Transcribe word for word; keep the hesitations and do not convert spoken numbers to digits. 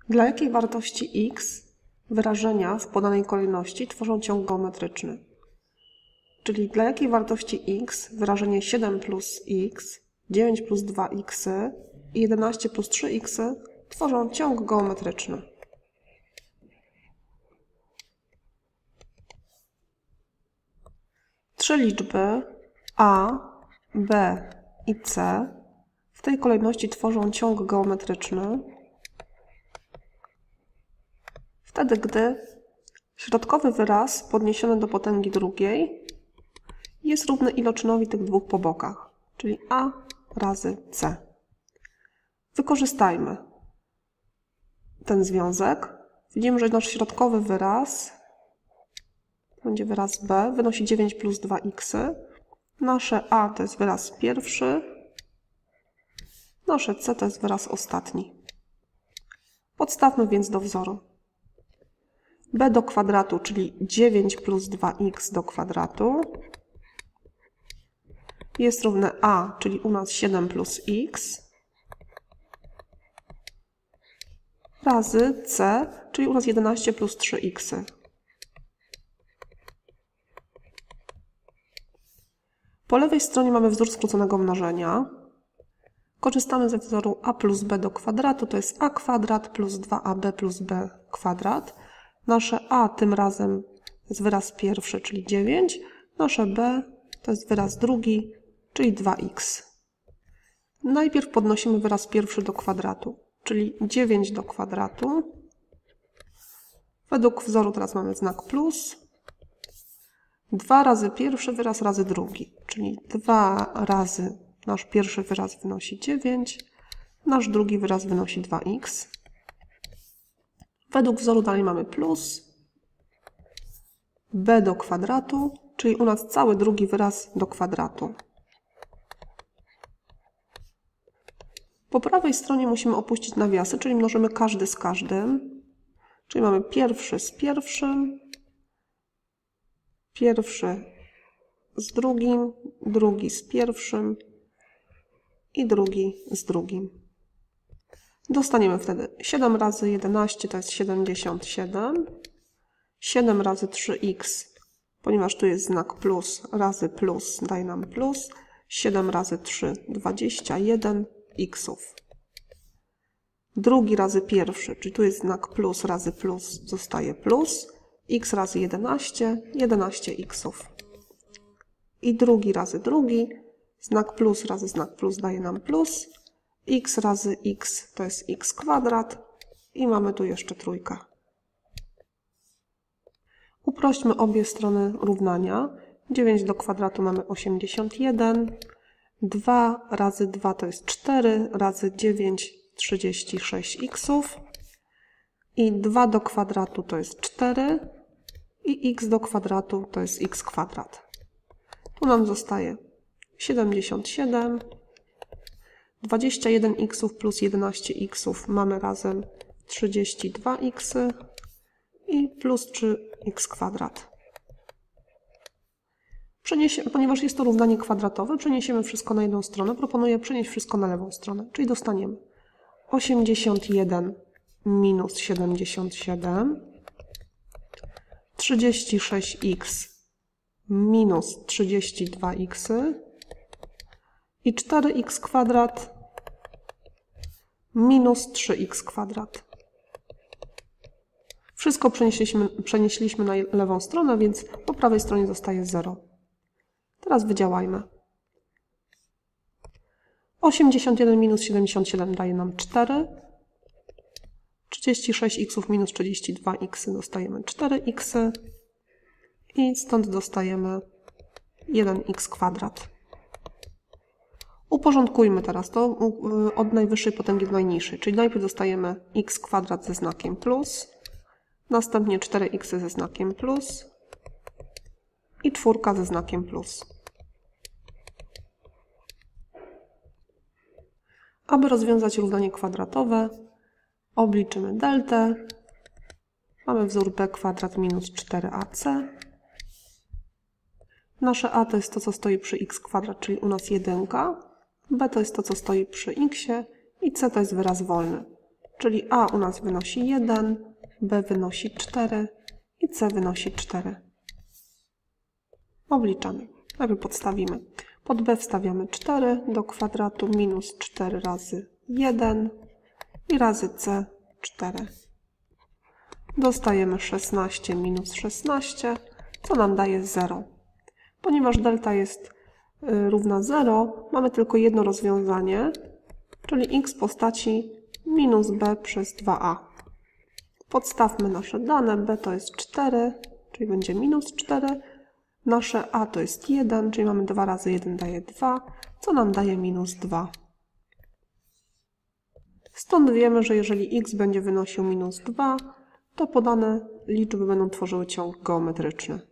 Dla jakiej wartości x wyrażenia w podanej kolejności tworzą ciąg geometryczny? Czyli dla jakiej wartości x wyrażenie siedem plus x, dziewięć plus dwa x i jedenaście plus trzy x tworzą ciąg geometryczny. Trzy liczby a, b i c w tej kolejności tworzą ciąg geometryczny wtedy, gdy środkowy wyraz podniesiony do potęgi drugiej jest równy iloczynowi tych dwóch po bokach, czyli a razy c. Wykorzystajmy ten związek. Widzimy, że nasz środkowy wyraz, to będzie wyraz b, wynosi dziewięć plus dwa x. Nasze a to jest wyraz pierwszy, nasze c to jest wyraz ostatni. Podstawmy więc do wzoru. b do kwadratu, czyli dziewięć plus dwa x do kwadratu jest równe a, czyli u nas siedem plus x, razy c, czyli u nas jedenaście plus trzy x. Po lewej stronie mamy wzór skróconego mnożenia. Korzystamy ze wzoru a plus b do kwadratu, to jest a kwadrat plus dwa a b plus b kwadrat. Nasze a tym razem jest wyraz pierwszy, czyli dziewięć. Nasze b to jest wyraz drugi, czyli dwa x. Najpierw podnosimy wyraz pierwszy do kwadratu, czyli dziewięć do kwadratu. Według wzoru teraz mamy znak plus. dwa razy pierwszy wyraz razy drugi, czyli dwa razy nasz pierwszy wyraz wynosi dziewięć, nasz drugi wyraz wynosi dwa x. Według wzoru dalej mamy plus b do kwadratu, czyli u nas cały drugi wyraz do kwadratu. Po prawej stronie musimy opuścić nawiasy, czyli mnożymy każdy z każdym. Czyli mamy pierwszy z pierwszym, pierwszy z drugim, drugi z pierwszym i drugi z drugim. Dostaniemy wtedy siedem razy jedenaście to jest siedemdziesiąt siedem. siedem razy trzy x, ponieważ tu jest znak plus, razy plus daje nam plus. siedem razy trzy, dwadzieścia jeden xów. Drugi razy pierwszy, czyli tu jest znak plus razy plus, zostaje plus. X razy jedenaście, jedenaście xów. I drugi razy drugi, znak plus razy znak plus daje nam plus. X razy x to jest x kwadrat i mamy tu jeszcze trójkę. Uprośćmy obie strony równania. dziewięć do kwadratu mamy osiemdziesiąt jeden. dwa razy dwa to jest cztery, razy dziewięć trzydzieści sześć xów. I dwa do kwadratu to jest cztery. I x do kwadratu to jest x kwadrat. Tu nam zostaje siedemdziesiąt siedem. dwadzieścia jeden xów plus jedenaście xów mamy razem trzydzieści dwa x i plus trzy x kwadrat. Przeniesie, ponieważ jest to równanie kwadratowe, przeniesiemy wszystko na jedną stronę. Proponuję przenieść wszystko na lewą stronę, czyli dostaniemy osiemdziesiąt jeden minus siedemdziesiąt siedem, trzydzieści sześć x minus trzydzieści dwa x i cztery x kwadrat minus trzy x kwadrat. Wszystko przenieśliśmy, przenieśliśmy na lewą stronę, więc po prawej stronie zostaje zero. Teraz wydziałajmy. osiemdziesiąt jeden minus siedemdziesiąt siedem daje nam cztery. trzydzieści sześć xów minus trzydzieści dwa x dostajemy cztery x. I stąd dostajemy jeden x kwadrat. Uporządkujmy teraz to od najwyższej potęgi do najniższej, czyli najpierw dostajemy x kwadrat ze znakiem plus, następnie cztery x ze znakiem plus i czwórka ze znakiem plus. Aby rozwiązać równanie kwadratowe, obliczymy deltę. Mamy wzór b kwadrat minus cztery a c. Nasze a to jest to, co stoi przy x kwadrat, czyli u nas jeden. b to jest to, co stoi przy x i c to jest wyraz wolny. czyli a u nas wynosi jeden, b wynosi cztery i c wynosi cztery. Obliczamy. Najpierw podstawimy. Pod b wstawiamy cztery do kwadratu minus cztery razy jeden i razy c cztery. Dostajemy szesnaście minus szesnaście, co nam daje zero. Ponieważ delta jest y, równa zero, mamy tylko jedno rozwiązanie, czyli x w postaci minus b przez dwa a. Podstawmy nasze dane. B to jest cztery, czyli będzie minus cztery. Nasze a to jest jeden, czyli mamy dwa razy jeden daje dwa, co nam daje minus dwa. Stąd wiemy, że jeżeli x będzie wynosił minus dwa, to podane liczby będą tworzyły ciąg geometryczny.